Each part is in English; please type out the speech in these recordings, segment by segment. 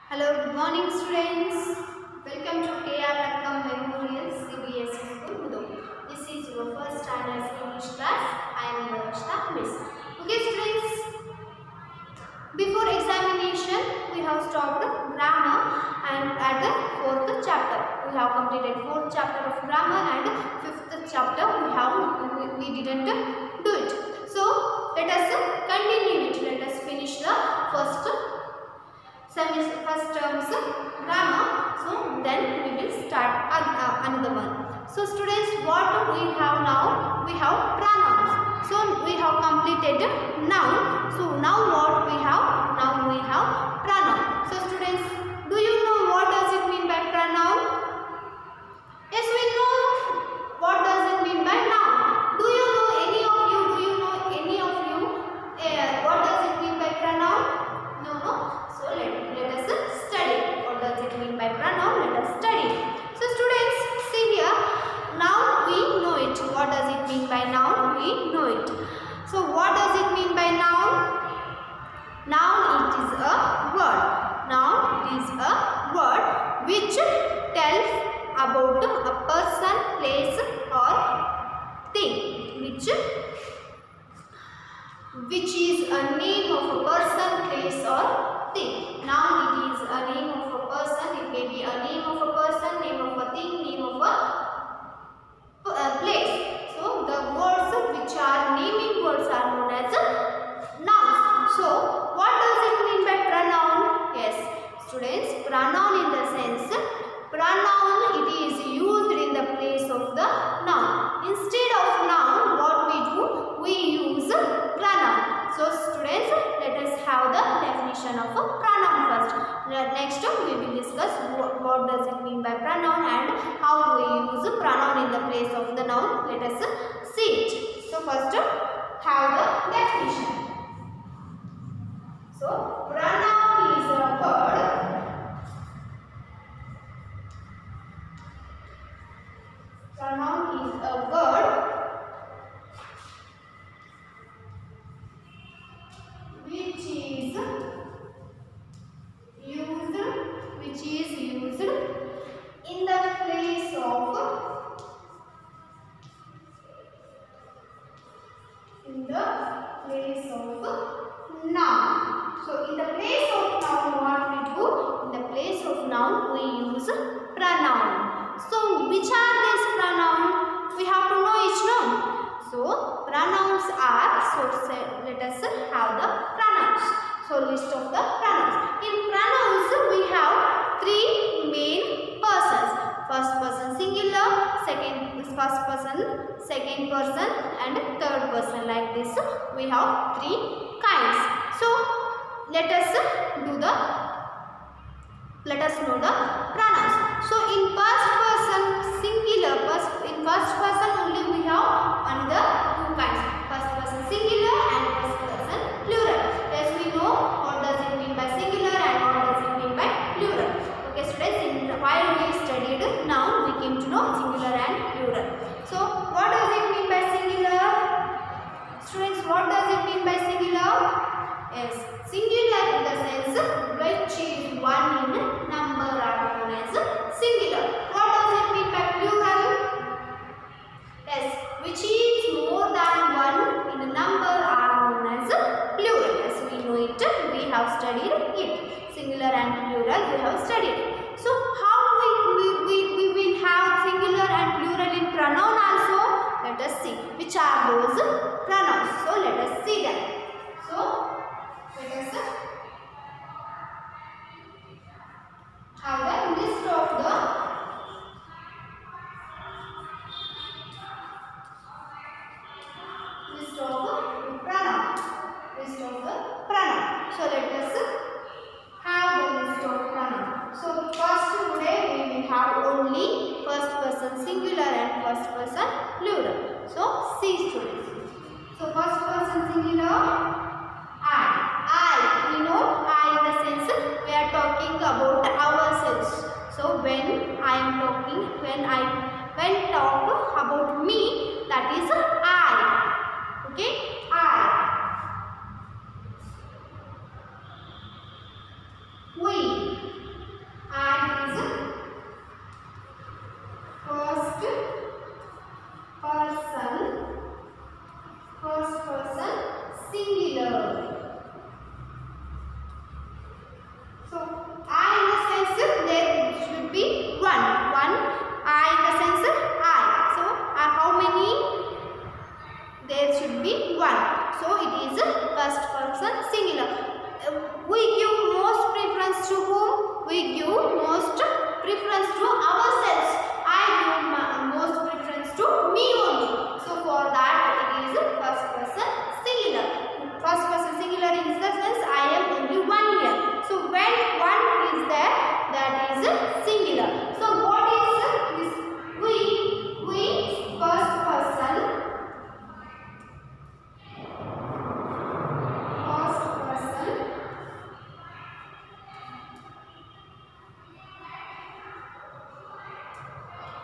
Hello, good morning students. Welcome to KR Lakkam Memorial CBSE School, Udupi. This is your first standard English class. I am Varashna Miss. Okay students, before examination we have stopped grammar and at the 4th chapter. We have completed 4th chapter of grammar and 5th chapter we didn't do it. So let us continue it. Let us finish the first terms grammar. So then we will start another one. So students, what we have now? We have pronouns. So we have completed noun. So now what we have? Now we have pronoun. So students, do you know what does it mean by pronoun? Yes, we know what does it mean by noun. Do you know any of you? Do you know any of you? What does it mean by pronoun? No. So let us study. What does it mean by pronoun? Let us study. So students, see here. Now we know it. What does it mean by noun? We know it. So what does it mean by noun? Noun, it is a word. Noun is a word which tells about a person, place or thing. Which is a name of a person, place or thing. Noun, it is a name of a person. It may be a name of a person, name of a thing, name of a place. So the words which are naming words are known as nouns. So what does it mean by pronoun? Yes, students, pronoun in the sense, pronoun it is used in the place of the noun. Instead of noun, what we do? We use pronoun. So students, let us have the definition of a pronoun first. Next we will discuss what does it mean by pronoun and how we use pronoun in the place of the noun. Let us see it. So first have the definition. So pronoun is a word. Pronoun is a word which is used in the place of noun. So in the place of noun, what we do? In the place of noun we use pronoun. So which are these pronoun? We have to know each noun. So pronouns are, let us have the pronouns. So list of the pronouns. In pronouns we have three main persons. First person singular, first person, second person and third person. Like this we have three kinds. So let us know the pronouns. So in first person singular, in first person only we have another two kinds. First person singular and first person plural. As we know what does it mean by singular and what does it mean by plural. Okay students, while we studied noun we came to know singular and plural. So what does it mean by singular? Students, what does it mean by singular? Yes, singular in the sense which is one in number are known as singular. What does it mean by plural? Yes, which is more than one in number are known as plural. Yes, we know it. We have studied it. Singular and plural we have studied. So how we will have singular and plural in pronoun also? Let us see which are those pronouns. So let us see them. So let us have the list of the pronoun. So let us have the list of pronoun. So first today we will have only first person singular and first person plural. So see students. So first person singular, I. We know I in the sense we are talking about ourselves. So when talk about me, that is I. Okay, I. We.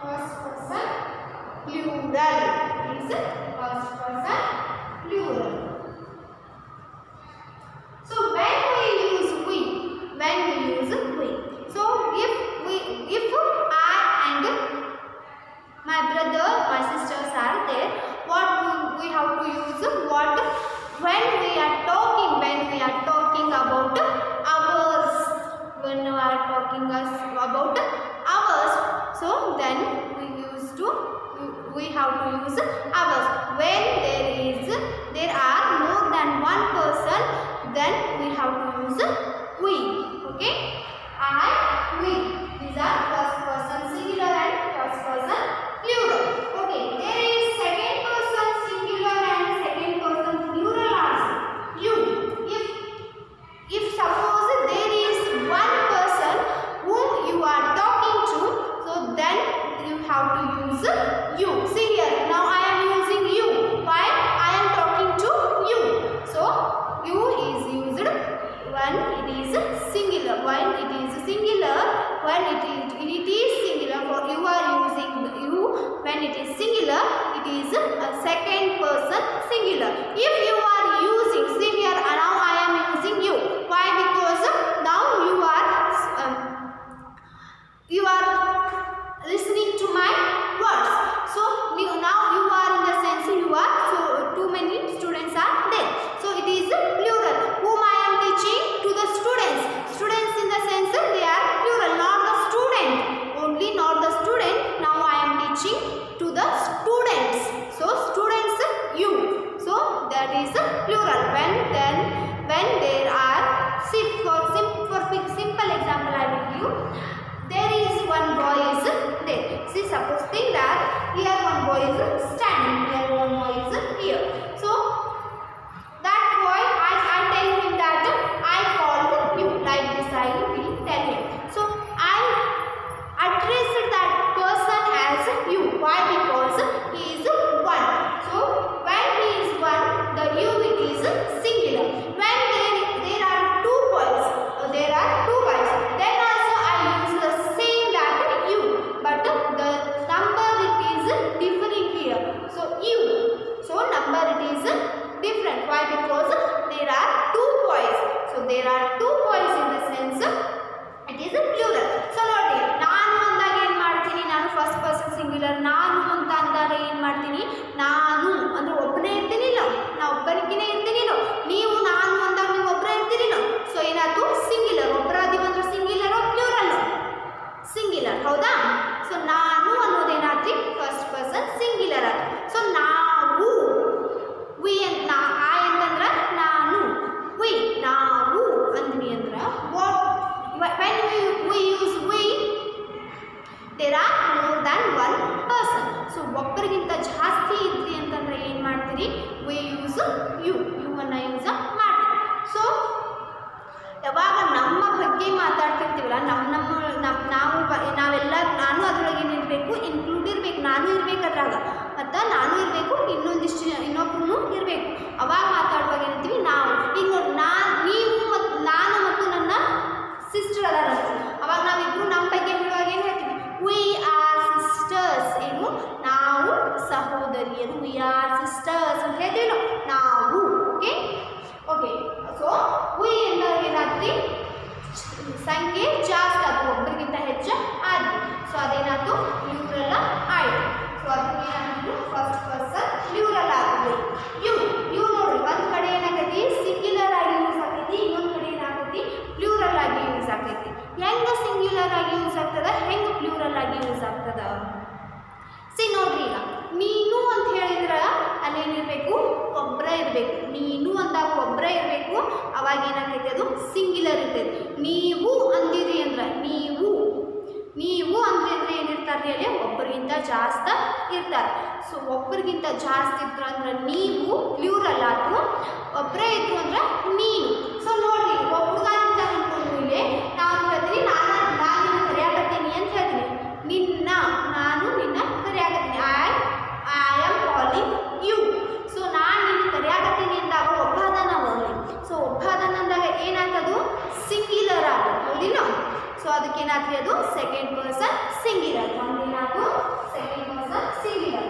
first person plural. Is first person plural. So when we use we. So if I and my brother, my sisters are there, what we have to use what when we are talking about ours, so then we have to use ours. When there are more than one person, then we have to use we. Okay, I, we. These are first person singular and first person plural. Okay, there is second person singular and second person plural also. You. If suppose there is one person whom you are talking to, so then you have to use you. See here, now I am using you. Why? I am talking to you. So you is used when it is singular. When it is singular, for you are using you. When it is singular, it is a second person singular. If you are using, see here, now I am using you. Why? Because now you are listening to my words. So now you are in the sense you are. So too many students are there. So it is plural. Whom I am teaching? To the students. Students in the sense they are plural, not the student. Only not the student. Now I am teaching to the students. So students, you. So that is plural. When there are, for simple example I will give. There is one boy is there. See, suppose think that here one boy is standing, here one boy is here. So that boy, I tell him that I called you, like this I will tell him. So I addressed that person as you. Why? Because he is one. So when he is one, the you it is singular. When there are two boys, then also I use the same that you, but the number it is differing here. So you. So number it is different. Why? Because there are two boys. So there are two boys in the sense it is plural. So ನೋಡಿ, ನಾನು ಅಂದಾಗ ಏನು ಮಾಡ್ತೀನಿ? ನಾನು first person singular. ನಾನು ಅಂತ ಅಂದಾಗ ಏನು ಮಾಡ್ತೀನಿ? ನಾನು ಅಂದ್ರೆ ಒಬ್ಬನೇ ಇರ್ತೀನಿಲ್ಲ, ನಾ ಒಬ್ಬನಿಗೆ ಇರ್ತೀನಿಲ್ಲ. ನೀವು ನಾನು ಅಂದಾಗ ನೀವು ಒಬ್ಬರೇ ಇರ್ತೀರಿಲ್ಲ. ಸೊ ಏನಾಯ್ತು? ಸಿಂಗ್ಯುಲರ್. ಒಬ್ಬರಾದೀವಿ ಅಂದ್ರೆ ಸಿಂಗ್ಯುಲರ್ ಪ್ಲೂರಲ್? ಸಿಂಗ್ಯುಲರ್, ಹೌದಾ? ಸೊ ನಾನು ಅನ್ನೋದೇನಾದ್ರಿ ಫಸ್ಟ್ ಪರ್ಸನ್ ಸಿಂಗ್ಯುಲರ್ ಆಯ್ತು. ಸೊ ನಾವು, ವಿ ಅಂತ ಐ ಅಂತಂದ್ರೆ ನಾನು, ವಿ ನಾವು ಅಂದ್ವಿ ಅಂದ್ರೆ when we use we, there are more than one person. So ಒಬ್ಬರಿಗಿಂತ ಜಾಸ್ತಿ ಇದ್ರಿ ಅಂತಂದ್ರೆ ಏನು ಮಾಡ್ತೀರಿ? we use you ಅನ್ನ ಯೂಸ್ ಮಾಡ್ತೀವಿ. ಸೊ ಯಾವಾಗ ನಮ್ಮ ಬಗ್ಗೆ ಮಾತಾಡ್ತಿರ್ತೀವಲ್ಲ, ನಾವೆಲ್ಲ ನಾನು ಅದರೊಳಗೆ ಏನಿರಬೇಕು? ಇನ್ಕ್ಲೂಡ್ ಇರಬೇಕು. ನಾನು ಇರಬೇಕು ಅದ್ರಾಗ, ಮತ್ತು ನಾನು ಇರಬೇಕು, ಇನ್ನೊಬ್ಬರು ಇರಬೇಕು. ಅವಾಗ ಮಾತಾಡುವಾಗ ಏನಂತೀವಿ? ನಾವು. ಈಗ ನೋಡಿ, ನೀವು ಮತ್ತು ನಾನು ಮತ್ತು ನನ್ನ ಸಿಸ್ಟರ್ ಅದಾರ. ಅವಾಗ ನಾವಿಬ್ರು ನಮ್ಮ ಬಗ್ಗೆ ಹೇಳುವಾಗ ಏನು ಹೇಳ್ತೀವಿ? We are sisters. ಏನು? ನಾವು ಸಹೋದರಿಯರು. ವಿ ಆರ್ ಸಿಸ್ಟರ್ಸ್ ಅಂತ ಹೇಳ್ತೀವಿ ನಾವು. ಓಕೆ. ಸೊ ವಿ ಎಂದಾಗ ಏನಾದ್ರಿ? ಸಂಖ್ಯೆ ಜಾಸ್ತಿ ಆಯ್ತು, ಒಬ್ಬರಿಗಿಂತ ಹೆಚ್ಚು ಆದ್ವಿ. ಸೊ ಅದೇನಾಯ್ತು? ಪ್ಲೂರಲ್ ಆಯಿತು. ಸೊ ಅದಕ್ಕೆ ಏನಾದ್ರು ಫಸ್ಟ್ ಪರ್ಸನ್ ಪ್ಲೂರಲ್ ಆಗುತ್ತೆ. ಯು ನೋಡ್ರಿ, ಒಂದು ಕಡೆ ಏನಾಗೈತಿ? ಸಿಂಗ್ಯುಲರ್ ಆಗಿ ಯೂಸ್ ಆಗ್ತೈತಿ, ಇನ್ನೊಂದು ಕಡೆ ಏನಾಗೈತಿ? ಪ್ಲೂರಲ್ ಆಗಿ ಯೂಸ್ ಆಗ್ತೈತಿ. ಹೆಂಗ ಸಿಂಗ್ಯುಲರ್ ಆಗಿ ಯೂಸ್ ಆಗ್ತದ, ಹೆಂಗ ಪ್ಲೂರಲ್ ಆಗಿ ಯೂಸ್ ಆಗ್ತದ? ಸಿ ನೋಡ್ರಿ, ಈಗ ನೀನು ಅಂತ ಹೇಳಿದ್ರೆ ಅಲ್ಲೇನಿರಬೇಕು? ಒಬ್ಬರೇ ಇರಬೇಕು. ನೀನು ಅಂದಾಗ ಒಬ್ಬರೇ ಇರಬೇಕು. ಅವಾಗ ಏನಾಗ್ತೈತಿ? ಅದು ಸಿಂಗ್ಯುಲರ್ ಇರ್ತೈತಿ. ನೀವು ಅಂದಿರಿ ಅಂದ್ರೆ ನೀವು ಅಂದ್ರೆ ಏನಿರ್ತಾರ್ರಿ? ಅಲ್ಲಿ ಒಬ್ಬರಿಗಿಂತ ಜಾಸ್ತಿ ಇರ್ತಾರೆ. ಸೊ ಒಬ್ಬರಿಗಿಂತ ಜಾಸ್ತಿ ಇದ್ರು ಅಂದ್ರೆ ನೀವು ಪ್ಲೂರಲ್ ಆಯ್ತು. ಒಬ್ಬರೇ ಇದ್ರು ಅಂದ್ರೆ ನೀನು. ಸೊ ನೋಡ್ರಿ, ಒಬ್ಬ ಅನ್ಕೊಂಡು ಇಲ್ಲಿ ನಾನು ಹೇಳ್ತೀನಿ, ನಾನು ಕರೆಯಾಕತ್ತೀನಿ ಅಂತ ಹೇಳ್ತೀನಿ. ನಾನು ನಿನ್ನ ಕರೆಯಾಕತ್ತೀನಿ. I am calling you. So ನಾನು ನಿನ್ನ ಕರೆಯಾಕತ್ತೀನಿ ಅಂದಾಗ ಒಬ್ಬ ಅದಾನ. ಸೊ ಒಬ್ಬ ಅದಾನ ಅಂದಾಗ ಏನಾಗ್ತದು? ಸಿಂಗ್ಯುಲರ್ ಆಗ, ಹೌದಿಲ್ಲ? ಸೊ ಅದಕ್ಕೆ ಏನಾಗ್ತದೆ ಅದು ಸೆಕೆಂಡ್ ಪರ್ಸನ್ ಸಿಂಗ್ಯುಲರ್. ಒಂದೇನಾದ್ರು ಸೆಕೆಂಡ್ ಪರ್ಸನ್ ಸಿಂಗ್ಯುಲರ್.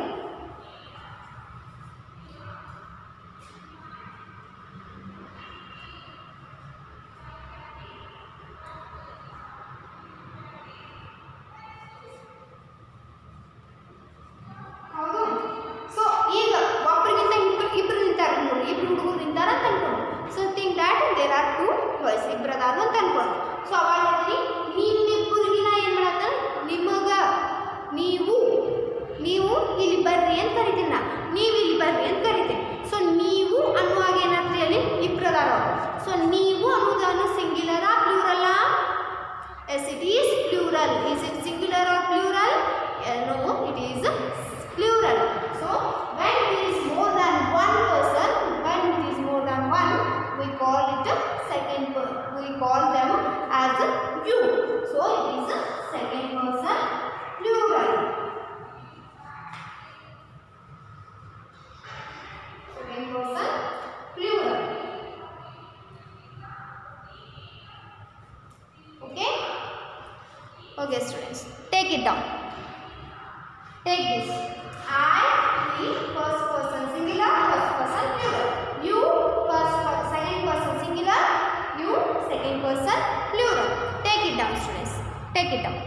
ಇಬ್ಬರದಾರು ಅಂತ ಅನ್ಕೊಂಡು. ಸೊ ಅವಾಗ ಹೇಳ್ತೀನಿ ನಿಮ್ಮಿಬ್ಬರಿಗೆ ನಾ ಏನು ಮಾಡತ್ತಾನೆ ನಿಮಗ ನೀವು ಇಲ್ಲಿ ಬರ್ರಿ ಅಂತ ಕರಿತೀನಿ. ನೀವು ಇಲ್ಲಿ ಬರ್ರಿ ಅಂತ ಕರಿತೀನಿ. ಸೊ ನೀವು ಅನ್ನುವಾಗ ಏನಾಗ್ತದೆ ಅಲ್ಲಿ ಇಬ್ಬರದಾರ. ಸೊ ನೀವು ಅನ್ನೋದನ್ನು ಸಿಂಗ್ಯುಲರ್ ಪ್ಲೂರಲ್ಲ? Yes it is plural. Is it singular or plural? No, it is plural. So when it is more than one person, when it is more than one, we call it second person. We call them as you. So it is a second person plural. Second person plural. Okay? Okay students, take it down. Take this. I, we, first person singular, first person plural. You, second person singular, you, second person plural. Take it down students. Take it down.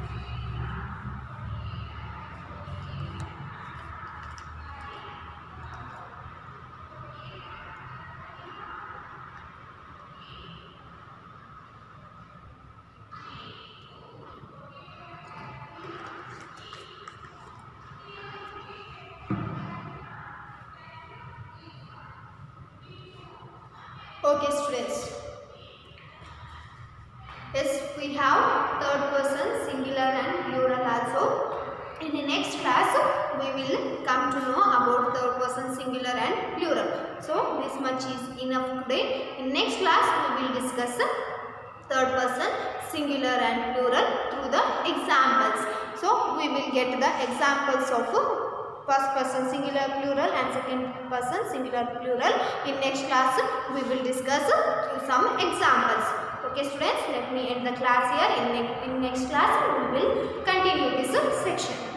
Okay students, yes, we have third person singular and plural also. In the next class we will come to know about third person singular and plural. So this much is enough today. In next class we will discuss third person singular and plural through the examples. So we will get the examples of first person singular plural and second person singular plural. In next class we will discuss some examples. Okay students, let me end the class here. In next class we will continue this section.